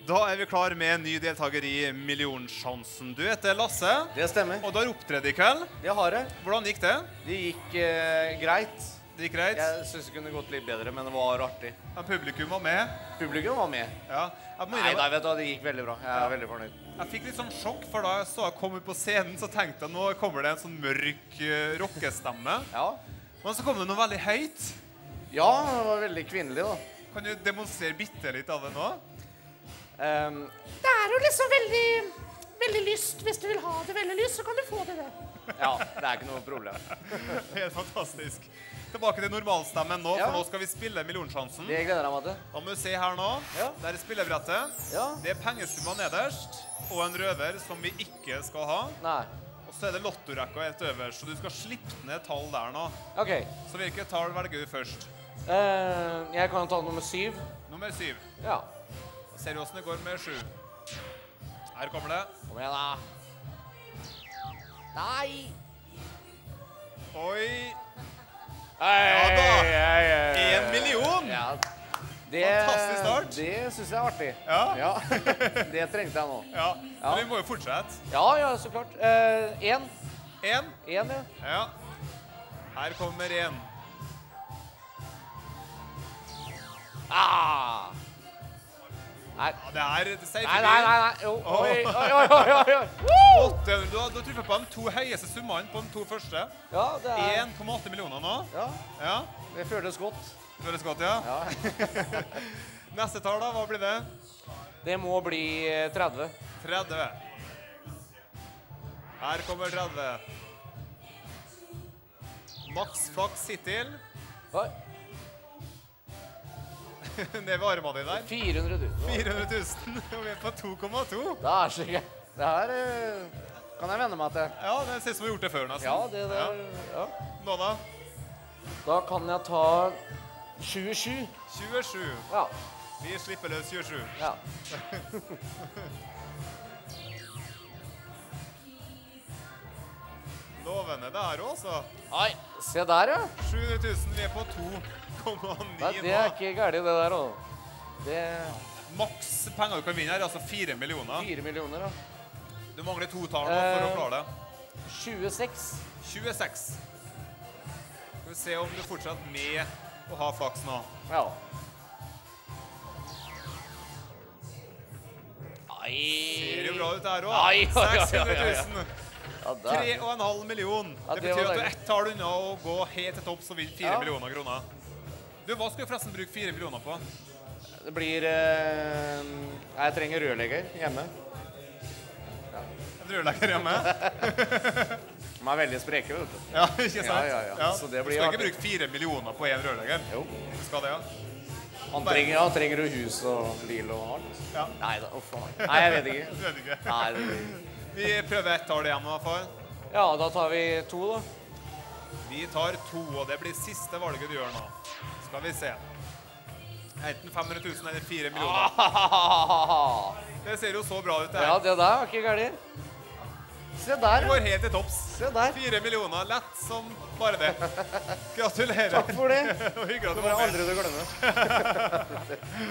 Da er vi klar med en ny deltaker i Millionsjansen. Du heter Lasse, Det stemmer. og du har opptredd i kveld. Det har jeg. Hvordan gikk det? Det gikk greit. Det gikk greit? Jeg synes det kunne gått litt bedre, men det var artig. Ja, publikum var med. Publikum var med. Ja. Nei, vet du, det gikk veldig bra. Jeg er veldig fornøyd. Jeg fikk litt sånn sjokk, for da jeg så jeg kom ut på scenen, så tenkte jeg nå kommer det en sånn mørk rockestemme. Ja. Men så kom det noe veldig høyt. Ja, det var veldig kvinnelig da. Kan du demonstrere bitte litt av det nå? Det er jo liksom veldig lyst. Hvis du vil ha det veldig lyst, så kan du få det. Ja, det er ikke noe problem. Helt fantastisk. Tilbake til normalstemmen nå, Ja. for nå skal vi spille Millionsjansen. Det gleder jeg meg til. Da må du se her nå. Ja. Der er spillebrettet. Ja. Det er pengesummer nederst, og en røver som vi ikke skal ha. Nei. Og så er det lottorekka helt øverst, så du skal slippe ned tall der nå. Ok. Så hvilket tall velger du først? Jeg kan ta nummer 7. Nummer 7. Ja. Da ser vi hvordan det går med 7. Her kommer det. Kom igjen da. Nei. Oi! Ja da. 1 1 million! Ja. Fantastisk start. Det synes jeg er artig. Ja. Ja. Det trengte jeg nå. Ja, men vi må jo fortsette. Ja, så klart. 1. 1. 1, ja. Ja. Her kommer 1. Ah! Nei. Ja, det her sier Nei. Jo. Oi. 800. Da truffer jeg på de to høyeste summene på de to første. Ja, det er... 1,8 millioner nå. Ja, Ja, det føles godt. det føles godt, ja. Ja. Neste tall da, hva blir det? Det må bli 30. 30. Her kommer 30. Max flaks hittil. Oi. Ned ved armene dine der. 400 000. 400 000, og vi er på 2,2. Det er så gøy. Det her kan jeg venne meg til. Ja, det ser ut som vi har gjort det før nesten. Ja, det der. Ja. Nå da? Da kan jeg ta 27. 27. Ja. Vi slipper løs 27. Ja. Lovende det her også. Oi, se der, ja. 700 000, vi er på 2,9 Nei, det er ikke gærlig det der, da. Det Maks penger du kan vinne her, altså 4 millioner. 4 millioner, da. Du mangler 2 tall nå for å klare det. 26. 26. Skal vi se om du fortsatt med å ha flaks nå. Ja. Ai. Ser jo bra ut der Ai, også. oi, oi, oi, 600 oi. 000. Ja, der. 3,5 million. Ja, Det det var betyr at du deilig. er ett tall unna å gå helt til topps og vinne 4 Ja. millioner kroner. Du, hva skal du forresten bruke 4 millioner på? Det blir jeg trenger rørlegger hjemme. En rørlegger hjemme? De er veldig spreke, vet du. Ja, ikke sant? Ja. Så det blir du skal ikke artig. bruke 4 millioner på en rørlegger. Jo. Du skal det, ja. Han trenger jo hus og bil og alt. Ja. Nei da, faen. Nei, jeg vet ikke. Du vet ikke. Nei, det blir... Vi prøver ett tall igjen i hvert fall. Ja, da tar vi 2 da. Vi tar 2, og det blir siste valget du gjør nå. Skal vi se. Enten 500 000 eller 4 millioner. Det ser jo så bra ut det her. Ja, det der var ikke gærlig. Se der, Du ja. går helt til topps. Se der. 4 millioner, lett som bare det. Gratulerer. Takk for det. Og hyggelig at Det du var var med. aldri å glemme.